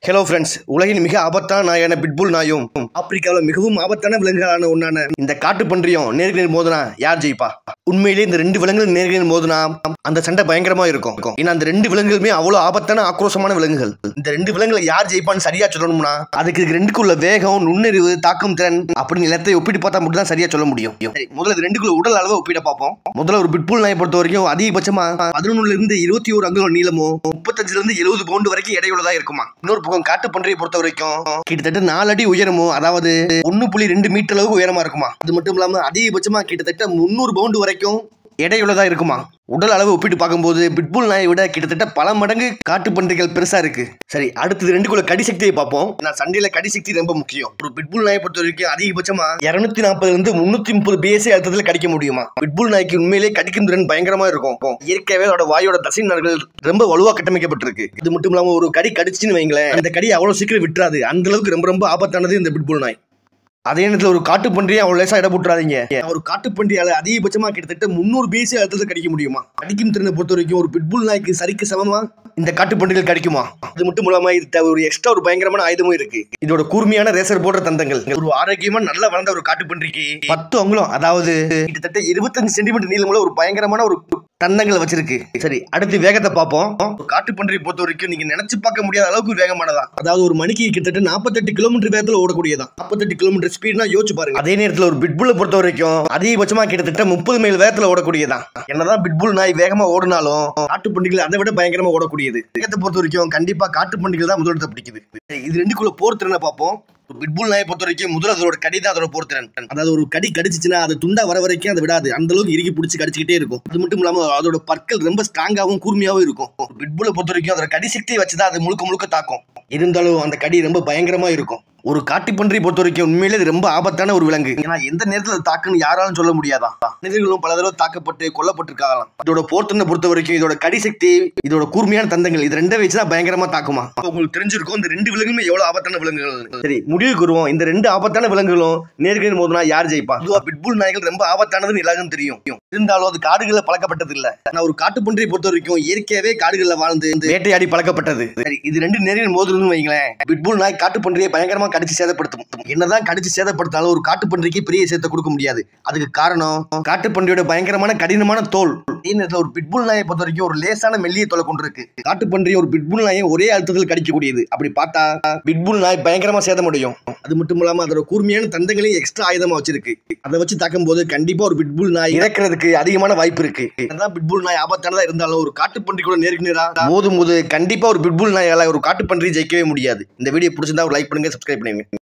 Hello friends, உலகின் மிக ஆபத்தான நாயான பிட்புல் நாயும் ஆப்பிரிக்காவில் மிகவும் ஆபத்தான விலங்குகளான ஒன்றான இந்த காட்டு பன்றியும் நேருக்கு மோதினா யார் ஜெயிப்பா? உண்மையிலேயே இந்த ரெண்டு விலங்குகள் நேருக்கு மோதினா அந்த சண்டை பயங்கரமா இருக்கும். ஏன்னா அந்த ரெண்டு விலங்குகளுமே அவ்வளோ ஆபத்தான ஆக்ரோஷமான விலங்குகள். இந்த ரெண்டு விலங்குகள் யார் ஜெயிப்பான்னு சரியா சொல்லணும்னா அதுக்கு ரெண்டுக்குள்ள வேகம், நுண்ணறிவு, தாக்கும் திறன் அப்படின்னு எல்லாத்தையும் ஒப்பிட்டு பார்த்தா மட்டும் தான் சரியா சொல்ல முடியும். முதல்ல இது ரெண்டுக்குள்ள உடல் அளவை ஒப்பிட பார்ப்போம். முதல்ல ஒரு பிட்புல் நாயை பொறுத்த வரைக்கும் அதிகபட்சமா 11 இருந்து 21 அங்குலம் நீளமும் 35 இருந்து 70 பவுண்டு வரைக்கும் எடையுள்ளதா இருக்குமா. இன்னொரு காட்டு பன்றியை பொறுத்த வரைக்கும் கிட்டத்தட்ட 4 அடி உயரமும், அதாவது 1.2 மீட்டர் அளவுக்கு உயரமா இருக்குமா. அது மட்டும் இல்லாம அதிகபட்சமா கிட்டத்தட்ட 300 பவுண்டு வரைக்கும் எடையுள்ளதா இருக்குமா. உடல் அளவு ஒப்பிட்டு பார்க்கும்போது பிட்புல் நாயை விட கிட்டத்தட்ட பல மடங்கு காட்டு பன்றிகள் பெருசா இருக்கு. சரி, அடுத்தது ரெண்டுக்குள்ள கடி சக்தியை பார்ப்போம். நான் சண்டையில கடி சக்தி ரொம்ப முக்கியம். ஒரு பிட்புல் நாயை பொறுத்த வரைக்கும் அதிகபட்சமா 240 இருந்து 330 PSI அழுத்தத்தில் கடிக்க முடியுமா. பிட்புல் நாய்க்கு உண்மையிலேயே கடிக்கும் திறன் பயங்கரமா இருக்கும். இயற்கையாவே அதோட வாயோட தசை நார்கள் ரொம்ப வலுவா கட்டமைக்கப்பட்டிருக்கு. இது மட்டும் இல்லாம ஒரு கடி கடிச்சுன்னு வைங்களேன், அந்த கடி அவ்வளவு சீக்கிரம் விட்டுறாது. அந்த அளவுக்கு ரொம்ப ரொம்ப ஆபத்தானது இந்த பிட்புல் நாய். அதே நேரத்தில் ஒரு காட்டு பன்றியை அவ்வளோ லேசா இட போட்டுறாதீங்க. ஒரு காட்டு பன்றியால அதிகபட்சமா கிட்டத்தட்ட 300 PSI அழுத்தத்தில் கடிக்க முடியுமா. கடிக்கும் திறனை பொறுத்த வரைக்கும் ஒரு பிட்புல் நாய்க்கு சரிக்கு சமமா இந்த காட்டு பன்றிகள் கடிக்குமா. அது மட்டும் இல்லாம இது ஒரு எக்ஸ்ட்ரா ஒரு பயங்கரமான ஆயுதமும் இருக்கு. இதோட கூர்மையான ரேசர் போன்ற தந்தங்கள் ஒரு ஆரோக்கியமா நல்லா வளர்ந்த ஒரு காட்டு பன்றிக்கு 10 அங்குலம், அதாவது கிட்டத்தட்ட 25 சென்டிமீட்டர் நீளமுள்ள ஒரு பயங்கரமான ஒரு தந்தங்கள் வச்சிருக்கு. சரி, அடுத்து வேகத்தை பார்ப்போம். காட்டு பன்றியை பொறுத்த வரைக்கும் நீங்க நினைச்சு பார்க்க முடியாத அளவுக்கு வேகமானதா. அதாவது ஒரு மணிக்கு கிட்டத்தட்ட 48 கிலோமீட்டர் வேகத்தில் ஓடக்கூடியதா. 48 கிலோமீட்டர் ஸ்பீட்னா யோசிச்சு பாருங்க. அதே நேரத்தில் ஒரு பிட்புல்லை பொறுத்த வரைக்கும் அதிகபட்சமா கிட்டத்தட்ட 30 மைல் வேகத்தில் ஓடக்கூடியதா. என்னதான் பிட்புல் நாய் வேகமா ஓடினாலும் காட்டு பன்றிகள் அதை விட பயங்கரமா ஓடக்கூடியது. வேகத்தை பொறுத்த வரைக்கும் கண்டிப்பா காட்டு பன்றிகள் தான் முதலிடத்தை பிடிக்குது. இது ரெண்டுக்குள்ள போர் திறனை பார்ப்போம். பிட்புல் நாயை பொறுத்த வரைக்கும் முதல்ல அதோட கடி தான் அதோட போர் திறன். அதாவது ஒரு கடி கடிச்சுன்னா அது துண்டா வர வரைக்கும் அதை விடாது. அந்த அளவுக்கு இறுக்கி பிடிச்சி கடிச்சுக்கிட்டே இருக்கும். அது மட்டும் இல்லாம அதோட பற்கள் ரொம்ப ஸ்ட்ராங்காகவும் கூர்மையாகவும் இருக்கும். பிட்புல்லை பொறுத்த வரைக்கும் அதோட கடி சக்தியை வச்சுதான் அது முழுக்க முழுக்க தாக்கும். இருந்தாலும் அந்த கடி ரொம்ப பயங்கரமா இருக்கும். ஒரு காட்டு பன்றி பொறுத்த வரைக்கும் உண்மையிலே இது ரொம்ப ஆபத்தான ஒரு விலங்கு. ஏன்னா எந்த நேரத்தில் அது தாக்குன்னு யாராலும் சொல்ல முடியாதா. மனிதர்களும் பல தடவை தாக்கப்பட்டு கொல்லப்பட்டிருக்காங்களாம். இதோட போர்த்திறனை பொறுத்த வரைக்கும் இதோட கடி சக்தி, இதோட கூர்மையான தந்தங்கள், இது ரெண்டை வச்சுதான் பயங்கரமா தாக்குமா. உங்களுக்கு தெரிஞ்சிருக்கும் இந்த ரெண்டு விலங்குமே எவ்வளவு ஆபத்தான விலங்குகள். சரி, முடிவுக்கு வருவோம். இந்த ரெண்டு ஆபத்தான விலங்குகளும் நேருக்கு மோதினா யார் ஜெயிப்பா? பிட்புல் நாய்கள் ரொம்ப ஆபத்தானதுன்னு எல்லாருக்கும் தெரியும். இருந்தாலும் அது காடுகளில் பழக்கப்பட்டது இல்ல. நான் ஒரு காட்டு பன்றியை பொறுத்த வரைக்கும் இயற்கையாவே காடுகளில் வாழ்ந்து வேட்டையாடி பழக்கப்பட்டது. சரி, இது ரெண்டு நேருக்கு மோதுன்னு வைங்களேன், பிட்புல் நாய் காட்டு பன்றியை பயங்கரமா கடிச்சு சேதப்படுத்தும். என்னதான் கடிச்சு சேதப்படுத்தாலும் ஒரு காட்டு பன்றிக்கு பெரிய சேதத்தை கொடுக்க முடியாது. அதுக்கு காரணம் காட்டு பன்றியோட பயங்கரமான கடினமான தோல். ஒரு பிட்புல் நாயை பொறுத்த வரைக்கும் ஒரு லேசான மெல்லிய தோலை கொண்டிருக்கு. காட்டு பன்றி ஒரு பிட்புல் நாயை ஒரே அழுத்தத்தில் கடிக்கக்கூடியது. அப்படி பார்த்தா பிட்புல் நாய் பயங்கரமா சேதமடையும். அது மட்டும் இல்லாம அதோட கூர்மையான தந்தங்களையும் எக்ஸ்ட்ரா ஆயுதமா வச்சிருக்கு. அதை வச்சு தாக்கும் போது கண்டிப்பா ஒரு பிட்புல் நாய் இறக்குறதுக்கு அதிகமான வாய்ப்பு இருக்கு. என்னதான் பிட்புல் நாய் ஆபத்தானதா இருந்தாலும் ஒரு காட்டு பன்றி கூட நேருக்கு நேரா மோதும் போது கண்டிப்பா ஒரு பிட்புல் நாயால ஒரு காட்டு பன்றி ஜெயிக்கவே முடியாது. இந்த வீடியோ பிடிச்சிருந்தா ஒரு லைக் பண்ணுங்க, சப்ஸ்கிரைப் பண்ணுங்க.